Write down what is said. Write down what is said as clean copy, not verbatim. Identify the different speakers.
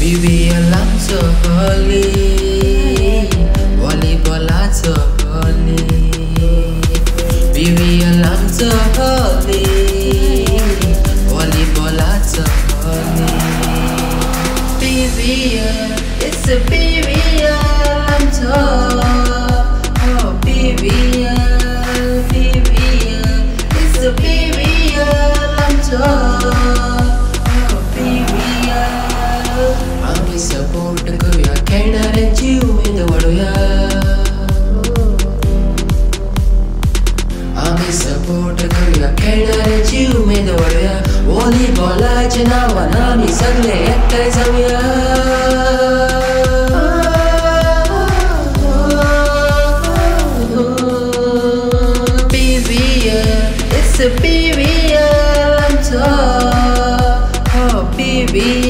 Speaker 1: BVL Amcho holy, volleyball Amcho holy. BVL Amcho holy, volleyball Amcho holy. BVL, it's a BVL Amcho. Oh BVL, BVL, it's a BVL Amcho. Ami support kariya kainare jiu mein wadoya. Ami support kariya kainare jiu mein wadoya. Volleyball ajna wanami sagle ekkai samya. BVL, it's a BVL Amcho. Oh BVL.